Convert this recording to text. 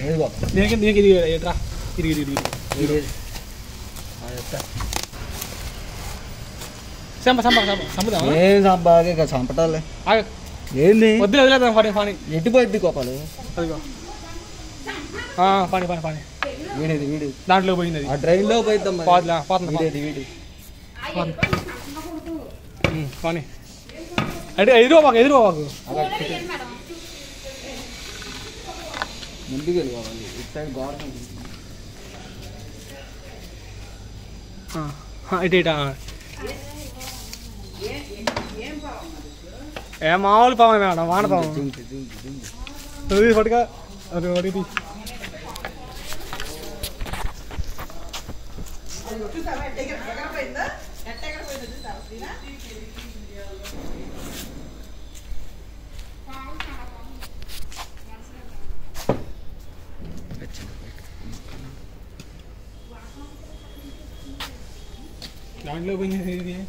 దీనికి ఇది ఎట్రా ఇది ఏం సంపాగే ఇక చంపటాలే ఏంది వద్దు వదిలేద్దాం పని పని ఎట్టిపోయింది కోపాలు అదిగో పని పని పని వీడేది వీడు దాంట్లో పోయింది అది ఆ ట్రైన్లో పోయిద్దాం వీడేది పని అంటే ఎదురు మాకు ముందుకు వెళ్ళిపోవాలి ఇటు సైడ్ గవర్నమెంట్ ఇటు ఏ మామూలు పాము మేడం వానపాము పట్టుగా అది ఒకటి దాంట్లో పోయింది